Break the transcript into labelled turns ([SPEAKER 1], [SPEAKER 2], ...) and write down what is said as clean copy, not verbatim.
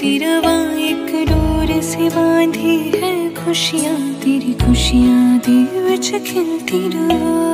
[SPEAKER 1] चलती रवा एक डोर से बांधी है खुशियाँ, तेरी खुशियाँ दिल विच खिलती रवा।